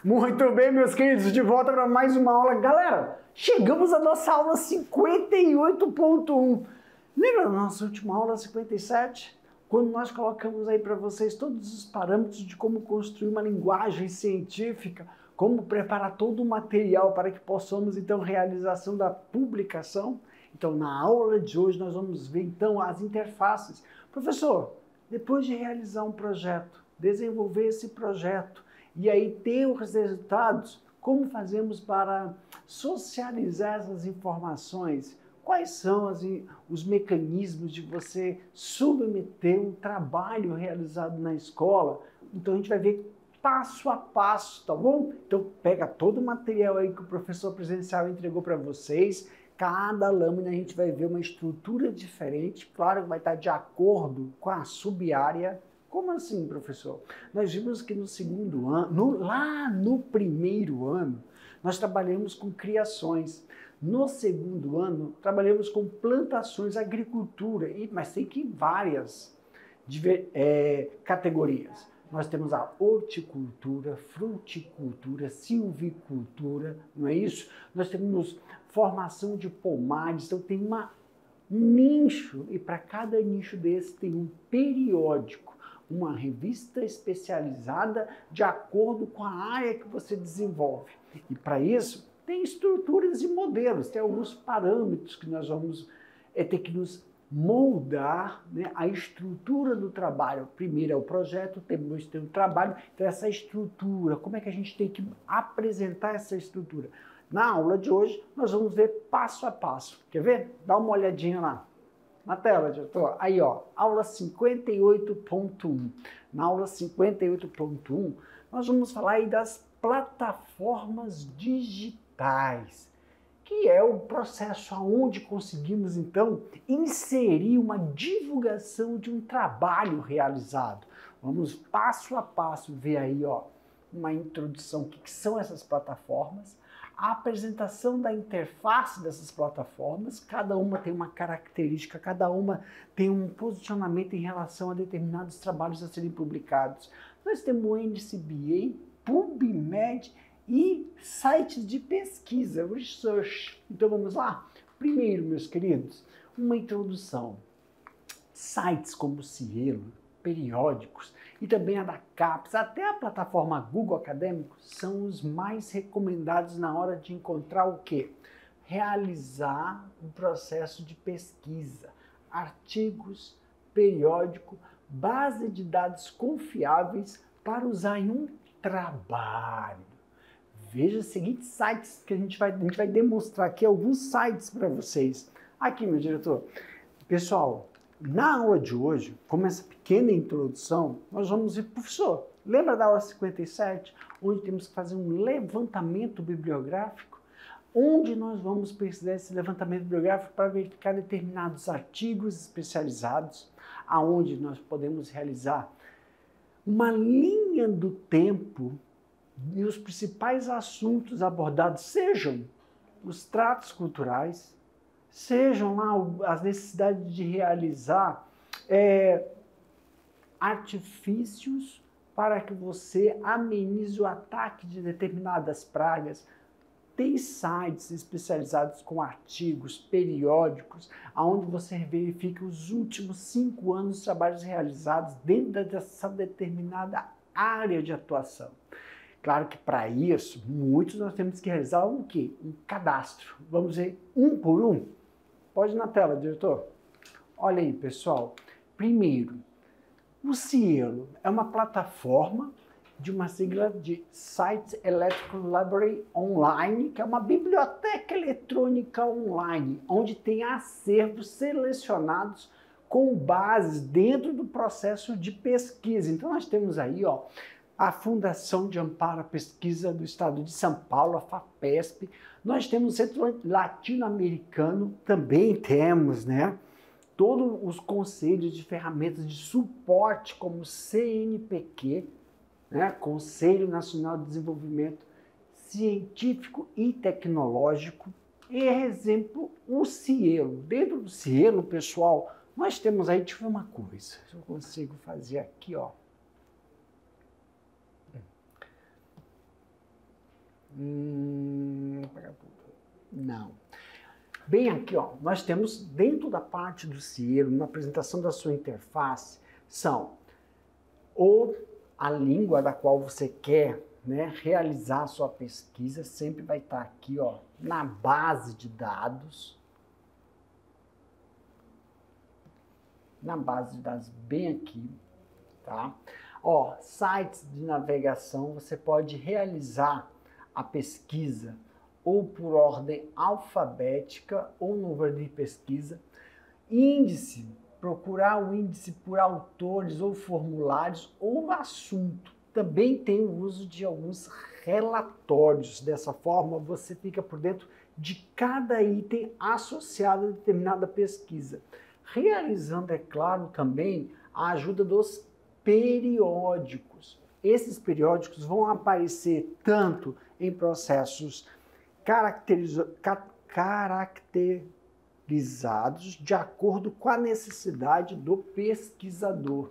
Muito bem, meus queridos, de volta para mais uma aula. Galera, chegamos à nossa aula 58.1. Lembra da nossa última aula 57? Quando nós colocamos aí para vocês todos os parâmetros de como construir uma linguagem científica, como preparar todo o material para que possamos, então, realização da publicação. Então, na aula de hoje, nós vamos ver, então, as interfaces. Professor, depois de realizar um projeto, desenvolver esse projeto, e aí ter os resultados, como fazemos para socializar essas informações? Quais são os mecanismos de você submeter um trabalho realizado na escola? Então a gente vai ver passo a passo, tá bom? Então pega todo o material aí que o professor presencial entregou para vocês. Cada lâmina a gente vai ver uma estrutura diferente, claro que vai estar de acordo com a sub-área. Como assim, professor? Nós vimos que no segundo ano, lá no primeiro ano, nós trabalhamos com criações. No segundo ano, trabalhamos com plantações, agricultura, mas tem que várias categorias. Nós temos a horticultura, fruticultura, silvicultura, não é isso? Nós temos formação de pomares, então tem um nicho, e para cada nicho desse tem um periódico, uma revista especializada de acordo com a área que você desenvolve. E para isso, tem estruturas e modelos, tem alguns parâmetros que nós vamos ter que nos moldar, né, a estrutura do trabalho. Primeiro é o projeto, depois tem o trabalho. Então essa estrutura, como é que a gente tem que apresentar essa estrutura? Na aula de hoje, nós vamos ver passo a passo. Quer ver? Dá uma olhadinha lá. Na tela, diretor. Aí, ó, aula 58.1. Na aula 58.1, nós vamos falar aí das plataformas digitais, que é o processo onde conseguimos, então, inserir uma divulgação de um trabalho realizado. Vamos passo a passo ver aí, ó, uma introdução, o que são essas plataformas, a apresentação da interface dessas plataformas, cada uma tem uma característica, cada uma tem um posicionamento em relação a determinados trabalhos a serem publicados. Nós temos o NCBA, PubMed e sites de pesquisa, research. Então vamos lá? Primeiro, meus queridos, uma introdução. Sites como o Cielo, periódicos e também a da CAPES, até a plataforma Google Acadêmico, são os mais recomendados na hora de encontrar o quê? Realizar um processo de pesquisa, artigos, periódico, base de dados confiáveis para usar em um trabalho. Veja os seguintes sites que a gente vai demonstrar aqui alguns sites para vocês. Aqui, meu diretor. Pessoal, na aula de hoje, como essa pequena introdução, nós vamos ver, professor, lembra da aula 57, onde temos que fazer um levantamento bibliográfico? Onde nós vamos precisar desse levantamento bibliográfico para verificar determinados artigos especializados, aonde nós podemos realizar uma linha do tempo e os principais assuntos abordados, sejam os tratos culturais, sejam lá as necessidades de realizar artifícios para que você amenize o ataque de determinadas pragas. Tem sites especializados com artigos, periódicos, onde você verifica os últimos 5 anos de trabalhos realizados dentro dessa determinada área de atuação. Claro que para isso, muitos nós temos que realizar o quê? Um cadastro. Vamos ver um por um? Pode ir na tela, diretor. Olha aí, pessoal. Primeiro, o Cielo é uma plataforma de uma sigla de Site Electrical Library Online, que é uma biblioteca eletrônica online, onde tem acervos selecionados com bases dentro do processo de pesquisa. Então nós temos aí, ó, a Fundação de Amparo à Pesquisa do Estado de São Paulo, a FAPESP. Nós temos o Centro Latino-Americano, também temos, né? Todos os conselhos de ferramentas de suporte, como o CNPq, né? Conselho Nacional de Desenvolvimento Científico e Tecnológico. E, exemplo, o Cielo. Dentro do Cielo, pessoal, nós temos aí, deixa eu ver uma coisa, se eu consigo fazer aqui, ó. Não. Bem aqui, ó, nós temos dentro da parte do CIELO, na apresentação da sua interface, são ou a língua da qual você quer, né, realizar a sua pesquisa, sempre vai estar aqui, ó, na base de dados. Na base de dados bem aqui, tá? Ó, sites de navegação, você pode realizar a pesquisa ou por ordem alfabética ou número de pesquisa. Índice, procurar o índice por autores ou formulários ou assunto. Também tem o uso de alguns relatórios. Dessa forma, você fica por dentro de cada item associado a determinada pesquisa. Realizando, é claro, também a ajuda dos periódicos. Esses periódicos vão aparecer tanto em processos caracterizados de acordo com a necessidade do pesquisador.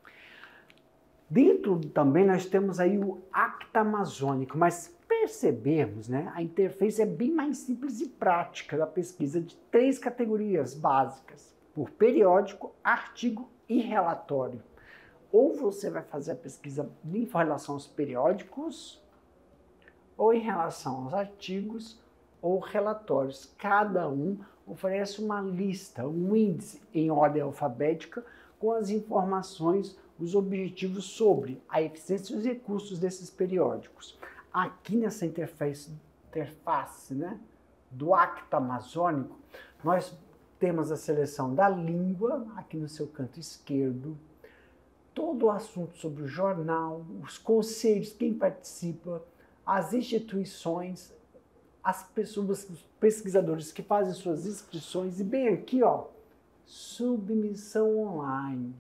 Dentro também nós temos aí o Acta Amazônico, mas percebemos, né, a interface é bem mais simples e prática da pesquisa de 3 categorias básicas, por periódico, artigo e relatório. Ou você vai fazer a pesquisa em relação aos periódicos, ou em relação aos artigos ou relatórios. Cada um oferece uma lista, um índice em ordem alfabética com as informações, os objetivos sobre a eficiência e os recursos desses periódicos. Aqui nessa interface, né, do Acta Amazônico, nós temos a seleção da língua, aqui no seu canto esquerdo, todo o assunto sobre o jornal, os conselhos, quem participa, as instituições, as pessoas, os pesquisadores que fazem suas inscrições, e bem aqui, ó, submissão online.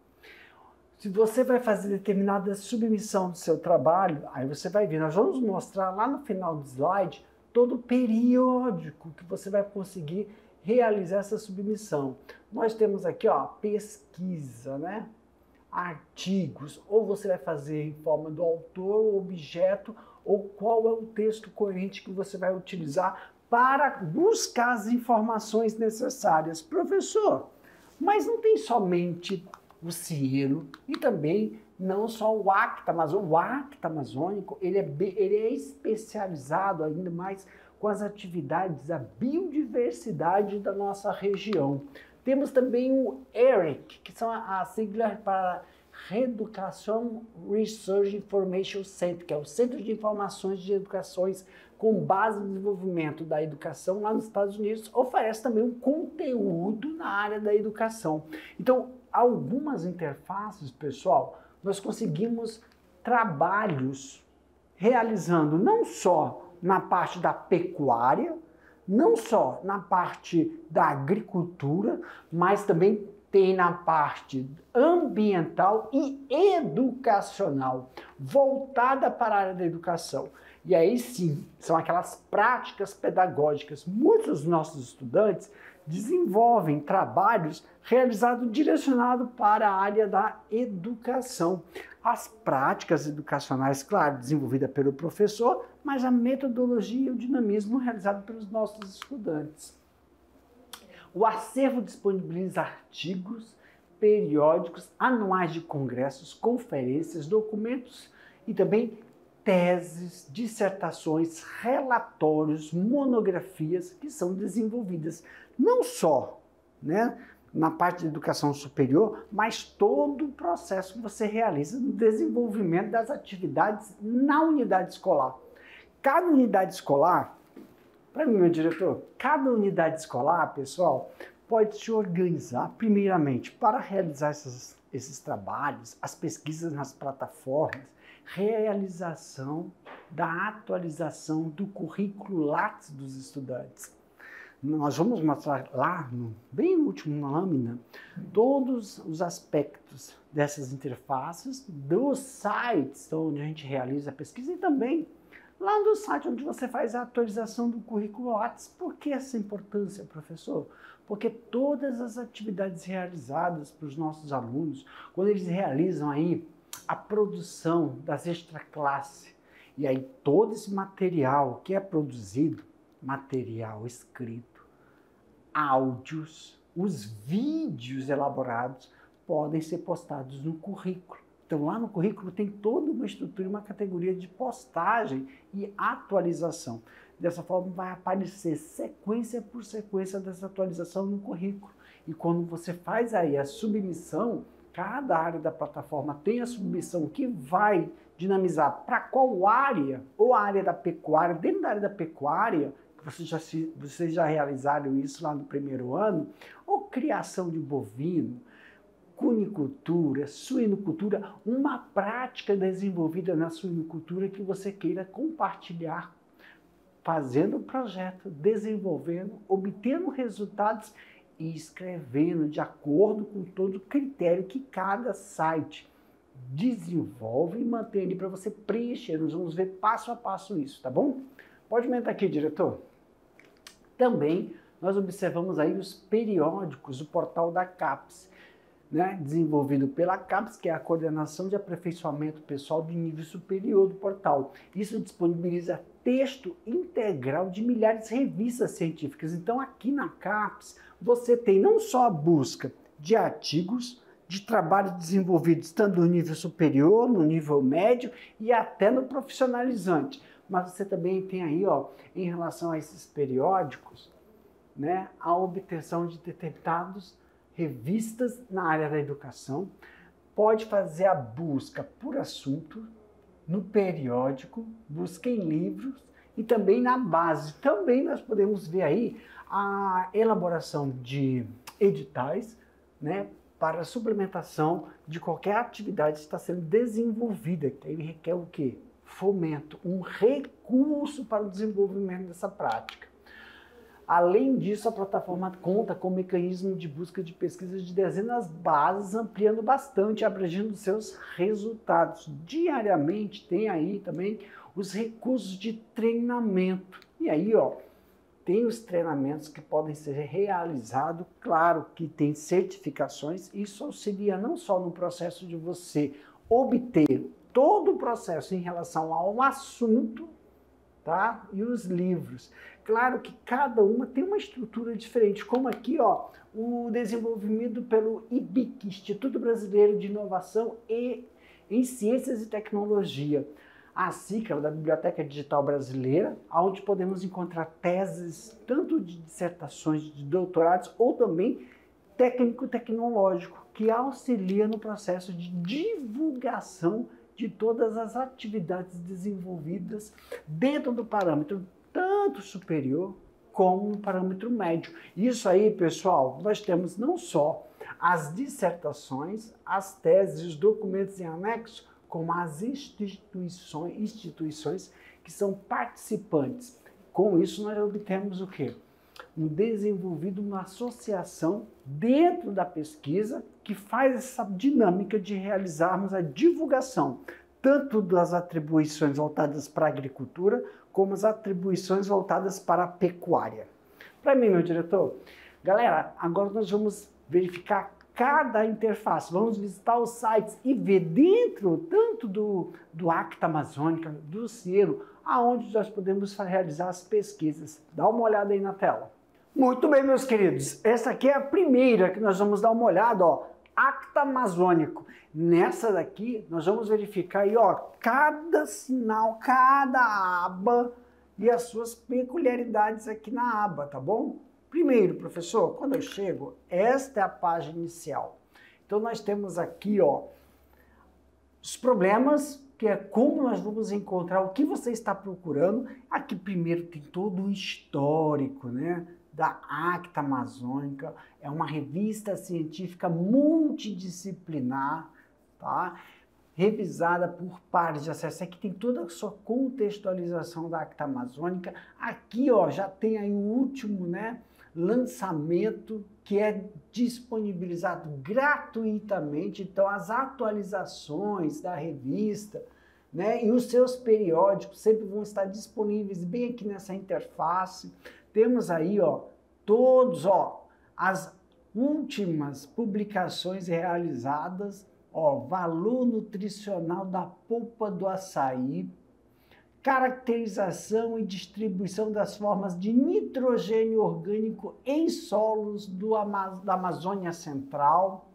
Se você vai fazer determinada submissão do seu trabalho, aí você vai ver, nós vamos mostrar lá no final do slide todo o periódico que você vai conseguir realizar essa submissão. Nós temos aqui, ó, pesquisa, né? Artigos, ou você vai fazer em forma do autor, objeto, ou qual é o texto coerente que você vai utilizar para buscar as informações necessárias. Professor, mas não tem somente o CIELO e também não só o Acta Amazônico. O Acta Amazônico ele é especializado ainda mais com as atividades da biodiversidade da nossa região. Temos também o ERIC, que são a sigla para Education Research Information Center, que é o Centro de Informações de Educações com base no desenvolvimento da educação lá nos Estados Unidos, oferece também um conteúdo na área da educação. Então, algumas interfaces, pessoal, nós conseguimos trabalhos realizando não só na parte da pecuária, não só na parte da agricultura, mas também tem na parte ambiental e educacional, voltada para a área da educação. E aí sim, são aquelas práticas pedagógicas. Muitos dos nossos estudantes desenvolvem trabalhos realizados direcionados para a área da educação. As práticas educacionais, claro, desenvolvidas pelo professor, mas a metodologia e o dinamismo realizado pelos nossos estudantes. O acervo disponibiliza artigos, periódicos, anuais de congressos, conferências, documentos e também teses, dissertações, relatórios, monografias que são desenvolvidas não só, né, na parte de educação superior, mas todo o processo que você realiza no desenvolvimento das atividades na unidade escolar. Cada unidade escolar, para mim, meu diretor, cada unidade escolar, pessoal, pode se organizar, primeiramente, para realizar esses trabalhos, as pesquisas nas plataformas, realização da atualização do currículo Lattes dos estudantes. Nós vamos mostrar lá, bem no último lâmina, todos os aspectos dessas interfaces, dos sites onde a gente realiza a pesquisa e também lá no site onde você faz a atualização do currículo Lattes. Por que essa importância, professor? Porque todas as atividades realizadas para os nossos alunos, quando eles realizam aí a produção das extraclasses, E aí todo esse material que é produzido, material escrito, áudios, os vídeos elaborados, podem ser postados no currículo. Então lá no currículo tem toda uma estrutura, uma categoria de postagem e atualização. Dessa forma vai aparecer sequência por sequência dessa atualização no currículo. E quando você faz aí a submissão, cada área da plataforma tem a submissão que vai dinamizar para qual área, ou a área da pecuária, dentro da área da pecuária, que vocês já realizaram isso lá no primeiro ano, ou criação de bovino, cunicultura, suinocultura, uma prática desenvolvida na suinocultura que você queira compartilhar, fazendo o projeto, desenvolvendo, obtendo resultados e escrevendo de acordo com todo o critério que cada site desenvolve e mantém ali para você preencher. Nós vamos ver passo a passo isso, tá bom? Pode aumentar aqui, diretor. Também nós observamos aí os periódicos do portal da CAPES, né, desenvolvido pela CAPES, que é a Coordenação de Aperfeiçoamento Pessoal de Nível Superior do portal. Isso disponibiliza texto integral de milhares de revistas científicas. Então aqui na CAPES você tem não só a busca de artigos, de trabalhos desenvolvidos tanto no nível superior, no nível médio e até no profissionalizante. Mas você também tem aí, ó, em relação a esses periódicos, né, a obtenção de determinados revistas na área da educação, pode fazer a busca por assunto no periódico, busca em livros e também na base. Também nós podemos ver aí a elaboração de editais, né, para a suplementação de qualquer atividade que está sendo desenvolvida, que aí requer o quê? Fomento, um recurso para o desenvolvimento dessa prática. Além disso, a plataforma conta com um mecanismo de busca de pesquisas de dezenas de bases, ampliando bastante, abrangendo seus resultados. Diariamente tem aí também os recursos de treinamento. E aí, ó, tem os treinamentos que podem ser realizados, claro que tem certificações, isso auxilia não só no processo de você obter todo o processo em relação ao assunto, tá? E os livros. Claro que cada uma tem uma estrutura diferente, como aqui, ó, o desenvolvimento pelo IBIC, Instituto Brasileiro de Inovação em Ciências e Tecnologia. A CICRA, da Biblioteca Digital Brasileira, onde podemos encontrar teses, tanto de dissertações de doutorados, ou também técnico-tecnológico, que auxilia no processo de divulgação de todas as atividades desenvolvidas dentro do parâmetro tanto superior como no parâmetro médio. Isso aí, pessoal, nós temos não só as dissertações, as teses, os documentos em anexo, como as instituições que são participantes. Com isso, nós obtemos o quê? Uma associação dentro da pesquisa que faz essa dinâmica de realizarmos a divulgação, tanto das atribuições voltadas para a agricultura, como as atribuições voltadas para a pecuária. Para mim, meu diretor, galera, agora nós vamos verificar cada interface, vamos visitar os sites e ver dentro tanto do Acta Amazônica, do Cielo, aonde nós podemos realizar as pesquisas. Dá uma olhada aí na tela. Muito bem, meus queridos, essa aqui é a primeira que nós vamos dar uma olhada, ó, Acta Amazônico. Nessa daqui, nós vamos verificar aí, ó, cada sinal, cada aba e as suas peculiaridades aqui na aba, tá bom? Primeiro, professor, quando eu chego, esta é a página inicial. Então, nós temos aqui, ó, os problemas, que é como nós vamos encontrar o que você está procurando. Aqui primeiro tem todo o histórico, né, da Acta Amazônica. É uma revista científica multidisciplinar, tá? Revisada por pares de acesso. Aqui tem toda a sua contextualização da Acta Amazônica. Aqui, ó, já tem aí o último, né, lançamento que é disponibilizado gratuitamente. Então, as atualizações da revista, né, e os seus periódicos sempre vão estar disponíveis bem aqui nessa interface. Temos aí, ó, todos, ó, as últimas publicações realizadas, ó, valor nutricional da polpa do açaí, caracterização e distribuição das formas de nitrogênio orgânico em solos da Amazônia Central,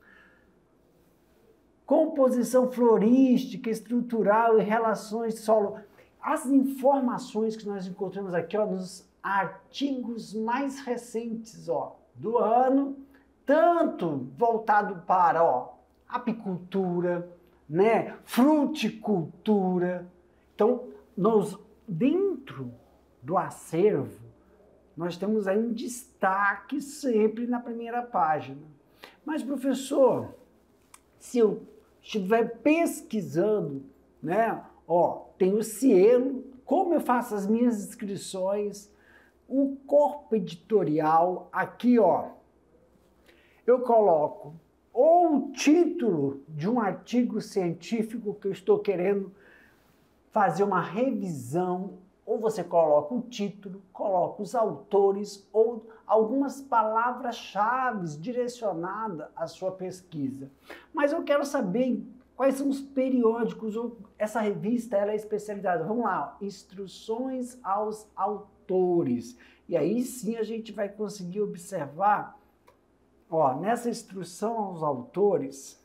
composição florística, estrutural e relações solo. As informações que nós encontramos aqui, ó, nos artigos mais recentes, ó, do ano, tanto voltado para, ó, apicultura, né, fruticultura. Então, dentro do acervo, nós temos aí um destaque sempre na primeira página. Mas, professor, se eu estiver pesquisando, né, ó, tem o Cielo, como eu faço as minhas inscrições, o corpo editorial, aqui, ó, eu coloco ou o título de um artigo científico que eu estou querendo fazer uma revisão, ou você coloca o título, coloca os autores ou algumas palavras-chave direcionadas à sua pesquisa. Mas eu quero saber quais são os periódicos, ou essa revista ela é especializada. Vamos lá, instruções aos autores. E aí sim a gente vai conseguir observar, ó, nessa instrução aos autores,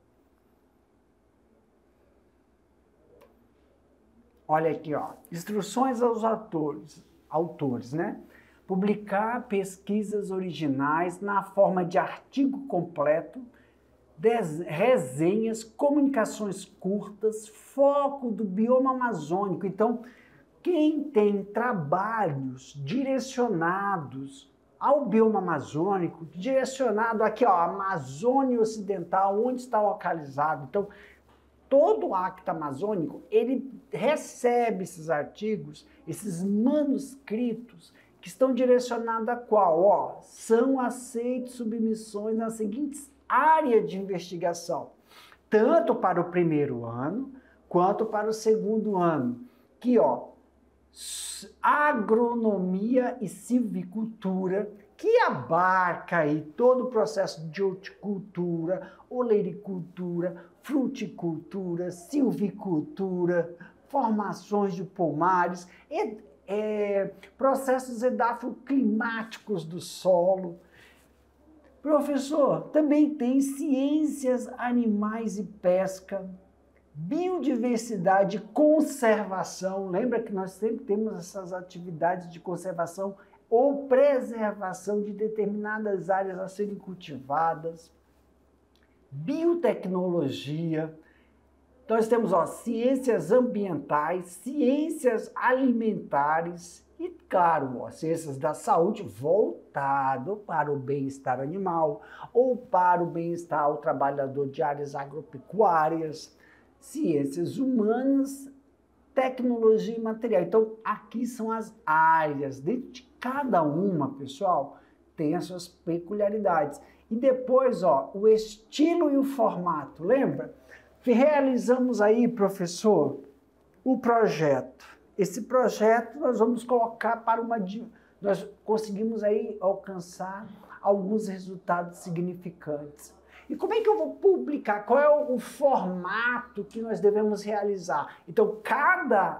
olha aqui, ó, instruções aos autores, né? Publicar pesquisas originais na forma de artigo completo, resenhas, comunicações curtas, foco do bioma amazônico. Então, quem tem trabalhos direcionados ao bioma amazônico, direcionado aqui, ó, Amazônia Ocidental, onde está localizado. Então, todo o acta amazônico, ele recebe esses artigos, esses manuscritos, que estão direcionados a qual? Ó, são aceitos submissões nas seguintes áreas de investigação, tanto para o primeiro ano, quanto para o segundo ano, que, ó, agronomia e silvicultura, que abarca aí todo o processo de horticultura, oleiricultura, fruticultura, silvicultura, formações de pomares, processos edafoclimáticos do solo. Professor, também tem ciências animais e pesca, biodiversidade, conservação. Lembra que nós sempre temos essas atividades de conservação ou preservação de determinadas áreas a serem cultivadas. Biotecnologia. Nós temos, ó, ciências ambientais, ciências alimentares e, claro, ó, ciências da saúde voltado para o bem-estar animal ou para o bem-estar ao trabalhador de áreas agropecuárias, ciências humanas, tecnologia e material. Então, aqui são as áreas. Dentro de cada uma, pessoal, tem as suas peculiaridades. E depois, ó, o estilo e o formato. Lembra? Realizamos aí, professor, o projeto. Esse projeto nós vamos colocar para uma... Nós conseguimos aí alcançar alguns resultados significantes. E como é que eu vou publicar? Qual é o formato que nós devemos realizar? Então, cada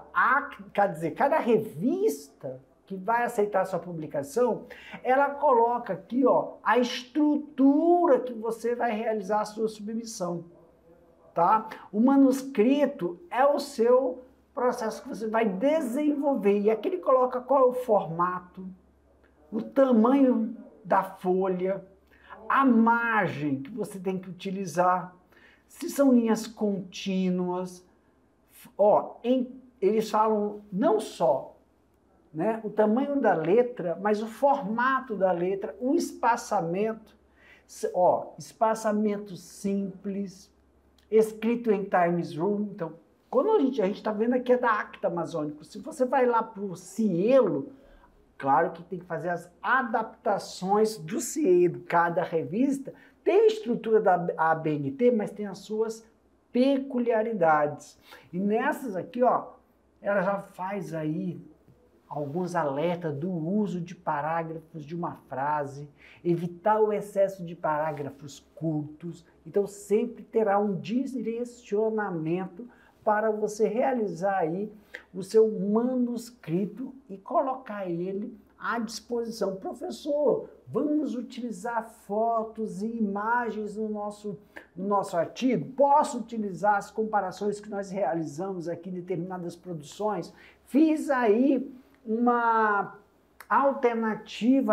revista que vai aceitar a sua publicação, ela coloca aqui, ó, a estrutura que você vai realizar a sua submissão, tá? O manuscrito é o seu processo que você vai desenvolver. E aqui ele coloca qual é o formato, o tamanho da folha, a margem que você tem que utilizar, se são linhas contínuas. Ó, eles falam não só, né, o tamanho da letra, mas o formato da letra, o espaçamento, ó, espaçamento simples, escrito em Times Room. Então, quando a gente está vendo aqui é da Acta Amazônico, se você vai lá para o Cielo, claro que tem que fazer as adaptações do Cielo. Cada revista tem a estrutura da ABNT, mas tem as suas peculiaridades. E nessas aqui, ó, ela já faz aí alguns alertas do uso de parágrafos de uma frase, evitar o excesso de parágrafos curtos. Então, sempre terá um direcionamento para você realizar aí o seu manuscrito e colocar ele à disposição. Professor, vamos utilizar fotos e imagens no nosso artigo? Posso utilizar as comparações que nós realizamos aqui em determinadas produções? Fiz aí uma alternativa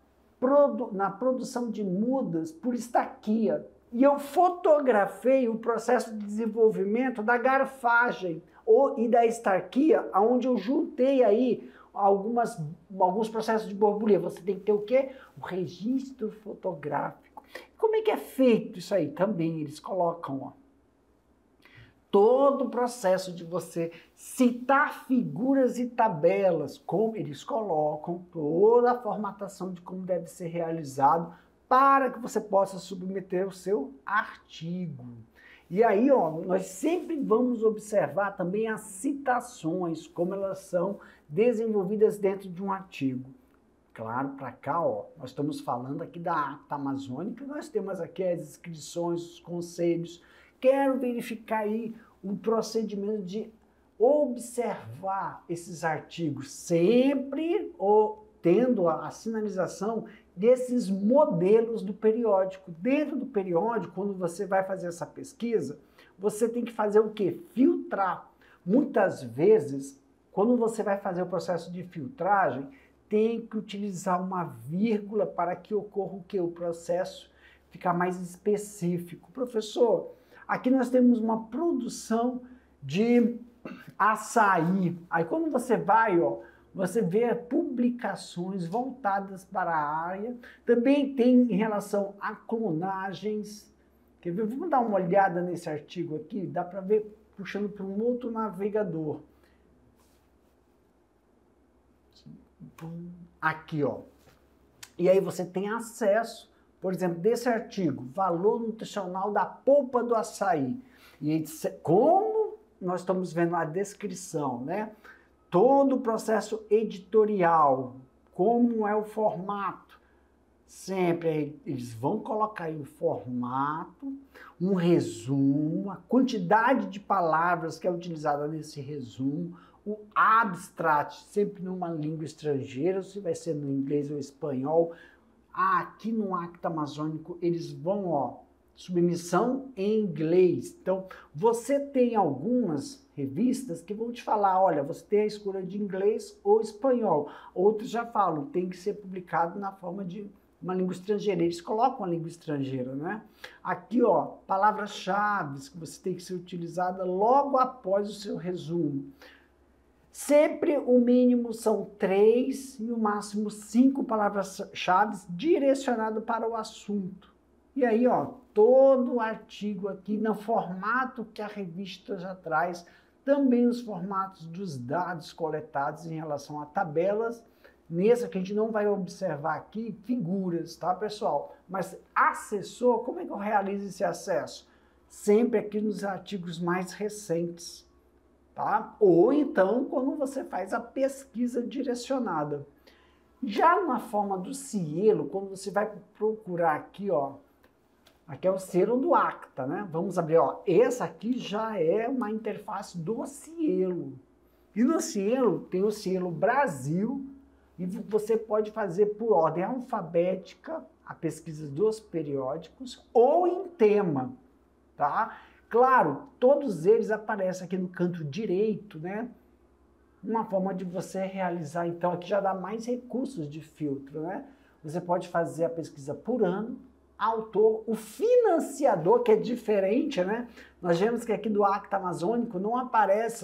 na produção de mudas por estaquia. E eu fotografei o processo de desenvolvimento da garfagem e da estaquia, onde eu juntei aí alguns processos de borbulha. Você tem que ter o quê? O registro fotográfico. Como é que é feito isso aí? Também eles colocam, ó, todo o processo de você citar figuras e tabelas, como eles colocam toda a formatação de como deve ser realizado para que você possa submeter o seu artigo. E aí, ó, nós sempre vamos observar também as citações, como elas são desenvolvidas dentro de um artigo. Claro, para cá, ó, nós estamos falando aqui da Acta Amazônica, nós temos aqui as inscrições, os conselhos. Quero verificar aí o procedimento de observar esses artigos, sempre tendo a sinalização desses modelos do periódico. Dentro do periódico, quando você vai fazer essa pesquisa, você tem que fazer o quê? Filtrar. Muitas vezes, quando você vai fazer o processo de filtragem, tem que utilizar uma vírgula para que ocorra o quê? O processo ficar mais específico. Professor, aqui nós temos uma produção de açaí. Aí quando você vai, ó, você vê publicações voltadas para a área. Também tem em relação a clonagens. Quer ver? Vamos dar uma olhada nesse artigo aqui. Dá para ver puxando para um outro navegador. Aqui, ó. E aí você tem acesso, por exemplo, desse artigo, valor nutricional da polpa do açaí. E aí, como nós estamos vendo a descrição, né? Todo o processo editorial, como é o formato. Sempre eles vão colocar aí o formato, um resumo, a quantidade de palavras que é utilizada nesse resumo, o abstract, sempre numa língua estrangeira, se vai ser no inglês ou espanhol. Aqui no Acta Amazônico eles vão, ó, submissão em inglês. Então, você tem algumas revistas que vão te falar, olha, você tem a escolha de inglês ou espanhol. Outros já falam, tem que ser publicado na forma de uma língua estrangeira. Eles colocam a língua estrangeira, né? Aqui, ó, palavras-chave que você tem que ser utilizada logo após o seu resumo. Sempre o mínimo são 3 e o máximo 5 palavras-chave direcionadas para o assunto. E aí, ó, todo o artigo aqui no formato que a revista já traz, também os formatos dos dados coletados em relação a tabelas. Nesse aqui a gente não vai observar aqui figuras, tá, pessoal? Mas acessou, como é que eu realizo esse acesso? Sempre aqui nos artigos mais recentes, tá? Ou então quando você faz a pesquisa direcionada. Já na forma do selo, quando você vai procurar aqui, ó, aqui é o selo do Acta, né? Vamos abrir, ó. Essa aqui já é uma interface do selo. E no selo tem o selo Brasil e você pode fazer por ordem alfabética a pesquisa dos periódicos ou em tema, tá? Claro, todos eles aparecem aqui no canto direito, né? Uma forma de você realizar, então, aqui já dá mais recursos de filtro, né? Você pode fazer a pesquisa por ano, autor, o financiador, que é diferente, né? Nós vemos que aqui do Acta Amazônico não aparece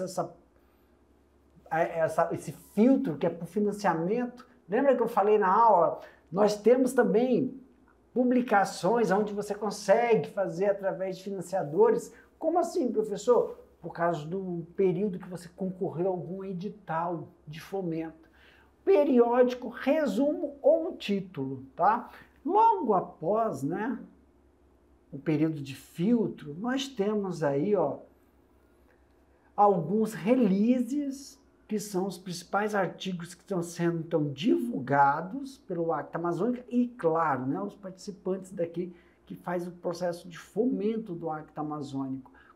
esse filtro que é por financiamento. Lembra que eu falei na aula? Nós temos também publicações onde você consegue fazer através de financiadores. Como assim, professor? Por causa do período que você concorreu a algum edital de fomento. Periódico, resumo ou título, tá? Logo após, né, o período de filtro, nós temos aí, ó, alguns releases, que são os principais artigos que estão sendo, então, divulgados pelo Acta Amazônica e, claro, né, os participantes daqui que faz o processo de fomento do Acta Amazônico.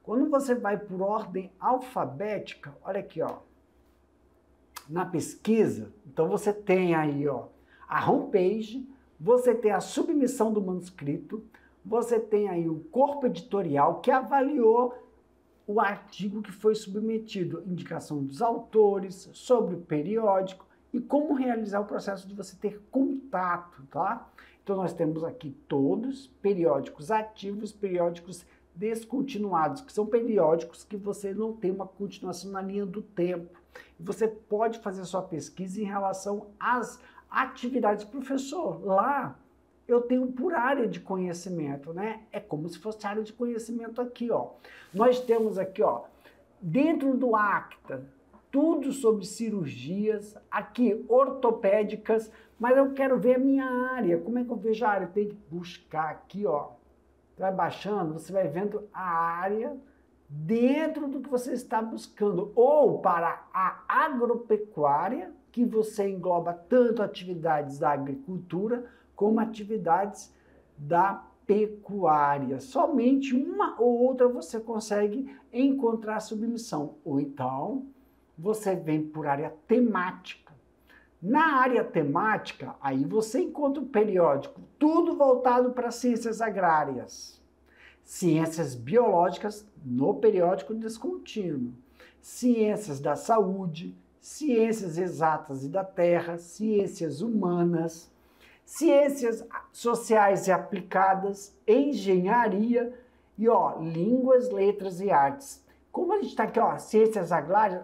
Quando você vai por ordem alfabética, olha aqui, ó, na pesquisa, então você tem aí, ó, a homepage, você tem a submissão do manuscrito, você tem aí o corpo editorial que avaliou o artigo que foi submetido, indicação dos autores, sobre o periódico e como realizar o processo de você ter contato, tá? Então nós temos aqui todos periódicos ativos, periódicos descontinuados, que são periódicos que você não tem uma continuação na linha do tempo. Você pode fazer sua pesquisa em relação às atividades. Professor, lá eu tenho por área de conhecimento, né? É como se fosse área de conhecimento aqui, ó. Nós temos aqui, ó, dentro do ACTA, tudo sobre cirurgias, aqui ortopédicas, mas eu quero ver a minha área. Como é que eu vejo a área? Tem que buscar aqui, ó. Vai baixando, você vai vendo a área dentro do que você está buscando, ou para a agropecuária, que você engloba tanto atividades da agricultura como atividades da pecuária. Somente uma ou outra você consegue encontrar submissão. Ou então, você vem por área temática. Na área temática, aí você encontra o periódico, tudo voltado para ciências agrárias. Ciências biológicas no periódico descontínuo. Ciências da saúde, ciências exatas e da terra, ciências humanas, ciências sociais e aplicadas, engenharia e, ó, línguas, letras e artes. Como a gente está aqui, ó, ciências agrárias,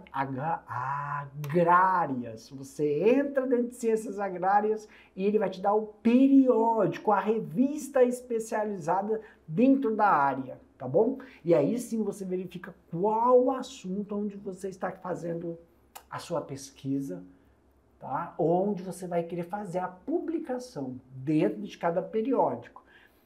você entra dentro de ciências agrárias e ele vai te dar o periódico, a revista especializada dentro da área, tá bom? E aí sim você verifica qual assunto onde você está fazendo a sua pesquisa, tá? Ou onde você vai querer fazer a publicação dentro de cada periódico.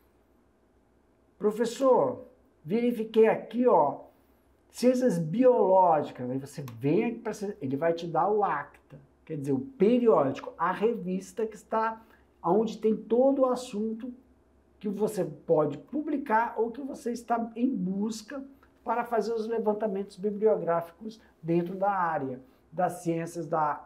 Professor, verifiquei aqui, ó, ciências biológicas, aí você vem aqui para ele vai te dar o ACTA, quer dizer, o periódico, a revista que está onde tem todo o assunto que você pode publicar ou que você está em busca para fazer os levantamentos bibliográficos dentro da área das ciências da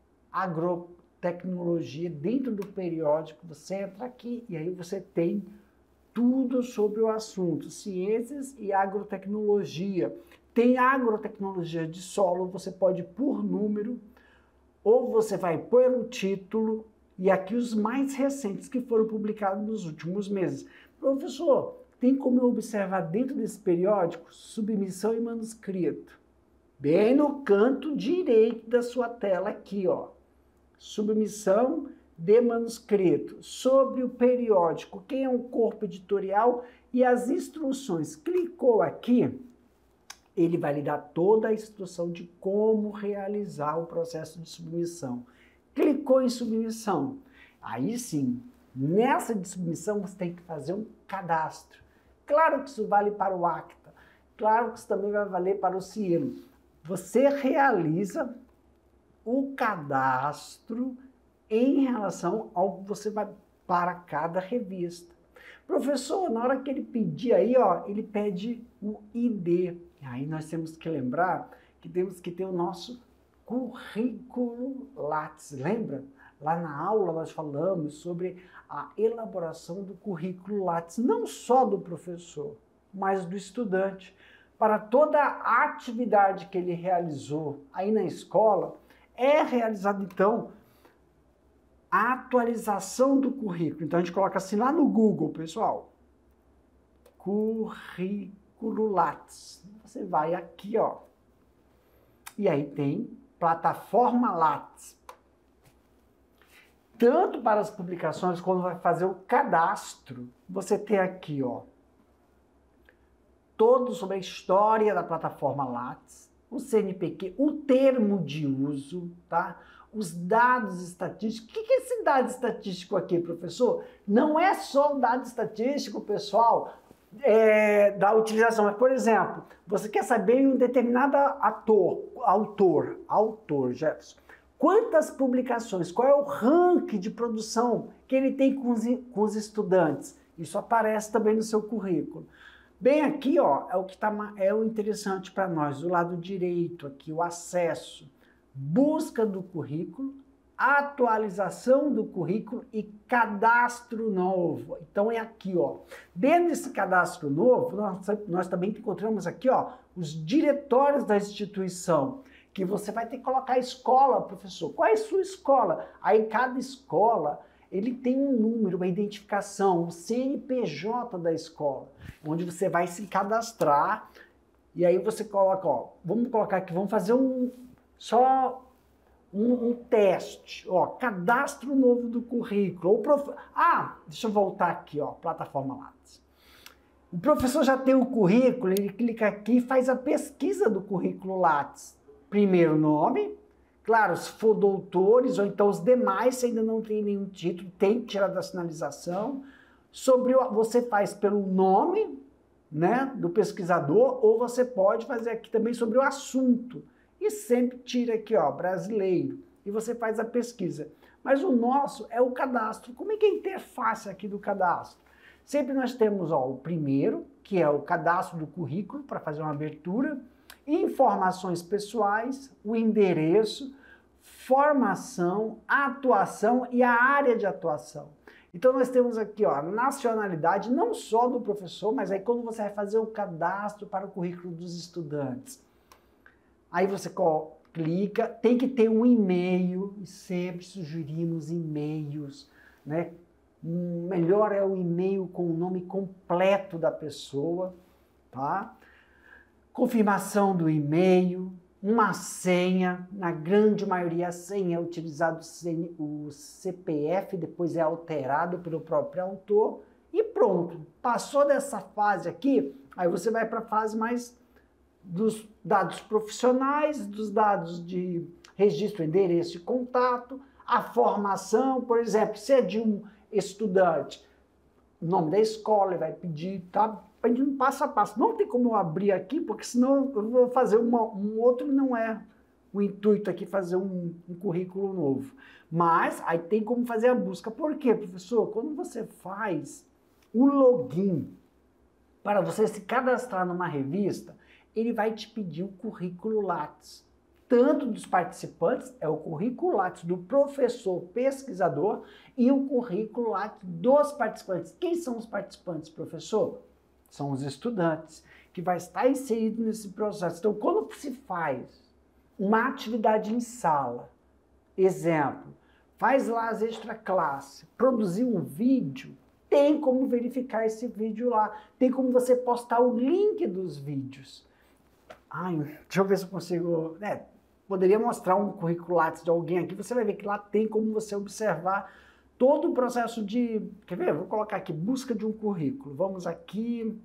agrotecnologia, dentro do periódico, você entra aqui e aí você tem tudo sobre o assunto, ciências e agrotecnologia. Tem agrotecnologia de solo, você pode ir por número, ou você vai pelo título, e aqui os mais recentes que foram publicados nos últimos meses. Professor, tem como eu observar dentro desse periódico submissão e manuscrito? Bem no canto direito da sua tela aqui, ó. Submissão de manuscrito, sobre o periódico, quem é o corpo editorial e as instruções. Clicou aqui, ele vai lhe dar toda a instrução de como realizar o processo de submissão. Clicou em submissão, aí sim, nessa de submissão você tem que fazer um cadastro. Claro que isso vale para o ACTA, claro que isso também vai valer para o Cielo. Você realiza o cadastro em relação ao que você vai para cada revista. Professor, na hora que ele pedir aí, ó, ele pede o ID. Aí nós temos que lembrar que temos que ter o nosso currículo Lattes. Lembra? Lá na aula nós falamos sobre a elaboração do currículo Lattes, não só do professor, mas do estudante. Para toda a atividade que ele realizou aí na escola, é realizado então a atualização do currículo. Então a gente coloca assim lá no Google, pessoal. Currículo Lattes. Você vai aqui, ó. E aí tem plataforma Lattes. Tanto para as publicações, quando vai fazer o cadastro, você tem aqui, ó, todo sobre a história da plataforma Lattes, o CNPq, o termo de uso, tá? Os dados estatísticos. O que é esse dado estatístico aqui, professor? Não é só o dado estatístico, pessoal, da utilização. Mas, por exemplo, você quer saber um determinado autor, Jefferson, quantas publicações, qual é o ranking de produção que ele tem com os estudantes? Isso aparece também no seu currículo. Bem aqui, ó, é o que é o interessante para nós, do lado direito aqui, o acesso, busca do currículo, atualização do currículo e cadastro novo. Então é aqui, ó. Dentro desse cadastro novo, nós também encontramos aqui, ó, os diretórios da instituição, que você vai ter que colocar a escola, professor. Qual é a sua escola? Aí cada escola, ele tem um número, uma identificação, um CNPJ da escola, onde você vai se cadastrar e aí você coloca, ó, vamos colocar aqui, vamos fazer um teste, ó, cadastro novo do currículo. Deixa eu voltar aqui, ó, plataforma Lattes. O professor já tem o currículo, ele clica aqui e faz a pesquisa do currículo Lattes. Primeiro nome, claro, se for doutores ou então os demais, se ainda não tem nenhum título, tem que tirar da sinalização. Você faz pelo nome, né, do pesquisador, ou você pode fazer aqui também sobre o assunto. E sempre tira aqui, ó, brasileiro, e você faz a pesquisa. Mas o nosso é o cadastro. Como é que é a interface aqui do cadastro? Sempre nós temos, ó, o primeiro, que é o cadastro do currículo, para fazer uma abertura, informações pessoais, o endereço, formação, atuação e a área de atuação. Então nós temos aqui, ó, a nacionalidade, não só do professor, mas aí quando você vai fazer o cadastro para o currículo dos estudantes. Aí você clica, tem que ter um e-mail, e sempre sugerimos e-mails, né? Melhor é o e-mail com o nome completo da pessoa, tá? Confirmação do e-mail, uma senha, na grande maioria a senha é utilizado o CPF, depois é alterado pelo próprio autor e pronto. Passou dessa fase aqui, aí você vai para a fase mais dos dados profissionais, dos dados de registro, endereço e contato, a formação, por exemplo, se é de um estudante, o nome da escola, ele vai pedir, tá? Pedindo passo a passo. Não tem como eu abrir aqui, porque senão eu vou fazer um outro, não é o intuito aqui fazer um currículo novo. Mas aí tem como fazer a busca. Por quê, professor? Quando você faz o login para você se cadastrar numa revista, ele vai te pedir o currículo Lattes. Tanto dos participantes, é o currículo Lattes do professor pesquisador e o currículo Lattes dos participantes. Quem são os participantes, professor? São os estudantes, que vai estar inserido nesse processo. Então, quando se faz uma atividade em sala, exemplo, faz lá as extraclasse, produzir um vídeo, tem como verificar esse vídeo lá, tem como você postar o link dos vídeos. Deixa eu ver se eu consigo... poderia mostrar um currículo Lattes de alguém aqui, você vai ver que lá tem como você observar todo o processo de... Quer ver? Vou colocar aqui, busca de um currículo. Vamos aqui...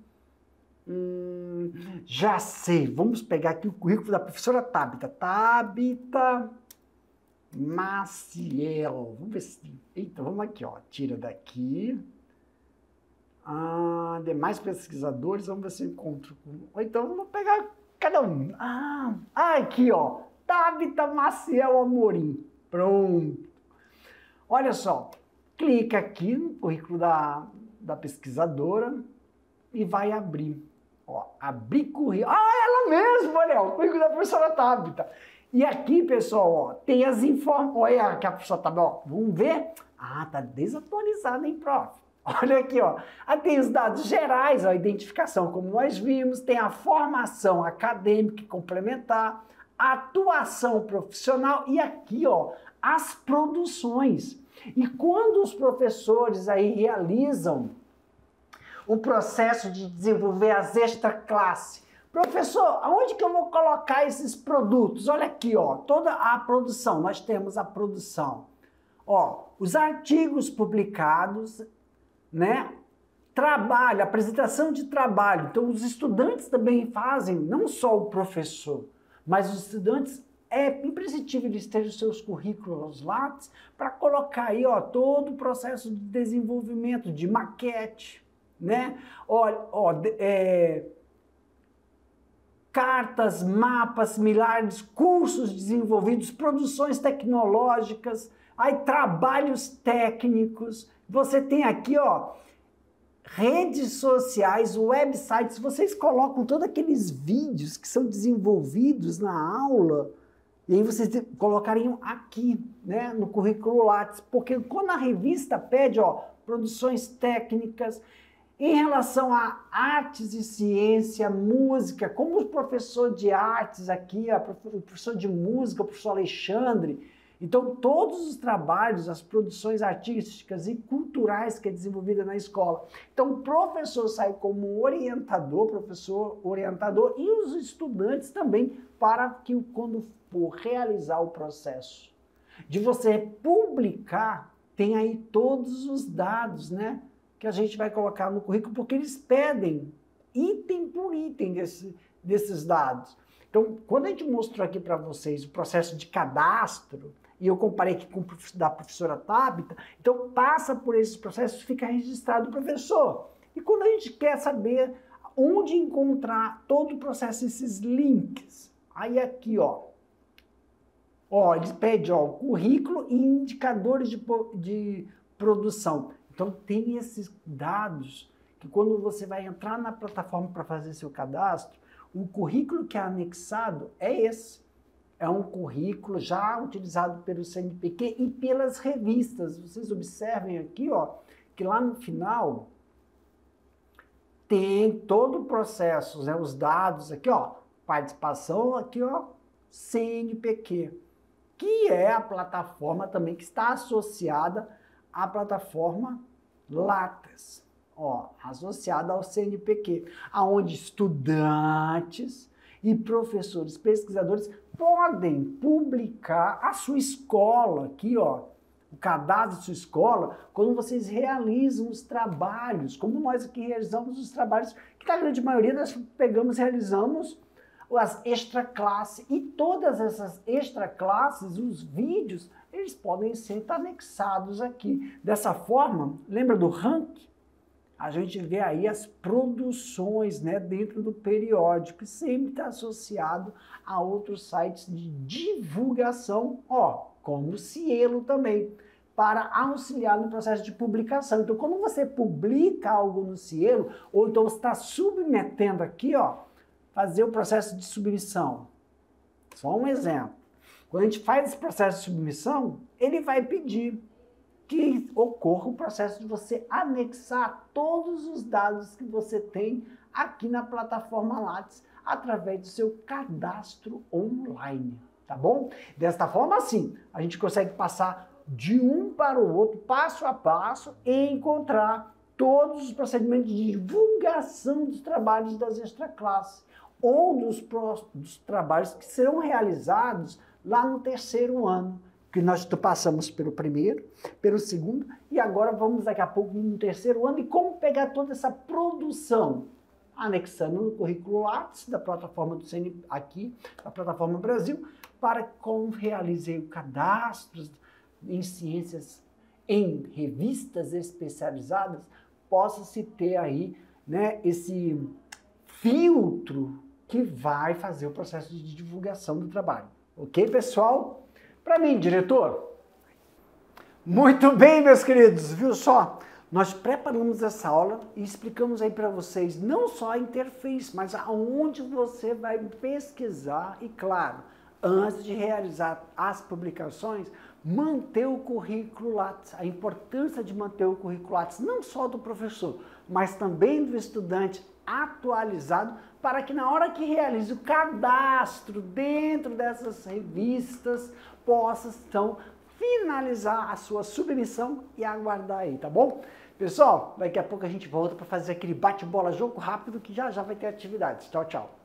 já sei. Vamos pegar aqui o currículo da professora Tabita. Tabita Maciel. Vamos ver se... Eita, vamos aqui, ó. Tira daqui. Demais pesquisadores. Vamos ver se eu encontro. Ou então, vamos pegar cada um. Aqui, ó. Tabita Maciel Amorim. Pronto. Olha só. Clica aqui no currículo da pesquisadora e vai abrir. Ó, abrir currículo. Ela mesma, olha, o currículo da professora Tabita. E aqui, pessoal, ó, tem as informações. Olha que a professora Tabita, ó, vamos ver? Tá desatualizada, hein, prof? Olha aqui, ó. Tem os dados gerais, a identificação, como nós vimos, tem a formação acadêmica e complementar, a atuação profissional e aqui, ó, as produções. E quando os professores aí realizam o processo de desenvolver as extraclasse, professor, aonde que eu vou colocar esses produtos? Olha aqui, ó, toda a produção, nós temos a produção. Ó, os artigos publicados, né? Trabalho, apresentação de trabalho. Então, os estudantes também fazem, não só o professor, mas os estudantes é imprescindível eles terem os seus currículos Lattes para colocar aí, ó, todo o processo de desenvolvimento, de maquete, né? Cartas, mapas similares, cursos desenvolvidos, produções tecnológicas, aí trabalhos técnicos. Você tem aqui, ó, redes sociais, websites, vocês colocam todos aqueles vídeos que são desenvolvidos na aula, e aí vocês colocariam aqui, né, no currículo Lattes, porque quando a revista pede, ó, produções técnicas, em relação a artes e ciência, música, como o professor de artes aqui, o professor de música, o professor Alexandre, então todos os trabalhos, as produções artísticas e culturais que é desenvolvida na escola. Então o professor sai como orientador, professor orientador, e os estudantes também, para que quando for realizar o processo de você publicar, tem aí todos os dados, né, que a gente vai colocar no currículo, porque eles pedem item por item desses dados. Então, quando a gente mostrou aqui para vocês o processo de cadastro, e eu comparei aqui com o da professora Tabita, então passa por esses processos, fica registrado o professor. E quando a gente quer saber onde encontrar todo o processo, esses links, aí aqui, ó, eles pedem, ó, o currículo e indicadores de produção. Então, tem esses dados que quando você vai entrar na plataforma para fazer seu cadastro, o currículo que é anexado é esse. É um currículo já utilizado pelo CNPq e pelas revistas. Vocês observem aqui, ó, que lá no final tem todo o processo, né, os dados aqui, ó, participação aqui, ó, CNPq, que é a plataforma também que está associada à plataforma Lattes, ó, associada ao CNPq, aonde estudantes e professores, pesquisadores podem publicar a sua escola aqui, ó, o cadastro da sua escola, quando vocês realizam os trabalhos, como nós aqui realizamos os trabalhos, que na grande maioria nós pegamos e realizamos as extra classes, e todas essas extra classes, os vídeos, eles podem ser anexados aqui. Dessa forma, lembra do ranking? A gente vê aí as produções, né, dentro do periódico, que sempre está associado a outros sites de divulgação, ó, como o Cielo também, para auxiliar no processo de publicação. Então, quando você publica algo no Cielo, ou então você está submetendo aqui, ó, fazer o processo de submissão. Só um exemplo. Quando a gente faz esse processo de submissão, ele vai pedir que ocorra o processo de você anexar todos os dados que você tem aqui na plataforma Lattes através do seu cadastro online, tá bom? Desta forma, assim, a gente consegue passar de um para o outro, passo a passo, e encontrar todos os procedimentos de divulgação dos trabalhos das extraclasses ou dos trabalhos que serão realizados lá no terceiro ano, que nós passamos pelo primeiro, pelo segundo, e agora vamos daqui a pouco no terceiro ano, e como pegar toda essa produção, anexando no currículo Lattes da plataforma do CN, aqui, da plataforma Brasil, para como realizei o cadastro em ciências, em revistas especializadas, possa-se ter aí, né, esse filtro que vai fazer o processo de divulgação do trabalho. Ok, pessoal? Para mim, diretor? Muito bem, meus queridos, viu só? Nós preparamos essa aula e explicamos aí para vocês não só a interface, mas aonde você vai pesquisar e, claro, antes de realizar as publicações, manter o currículo Lattes, a importância de manter o currículo Lattes, não só do professor, mas também do estudante atualizado, para que na hora que realize o cadastro dentro dessas revistas, possa, então, finalizar a sua submissão e aguardar aí, tá bom? Pessoal, daqui a pouco a gente volta para fazer aquele bate-bola, jogo rápido, que já já vai ter atividades. Tchau, tchau.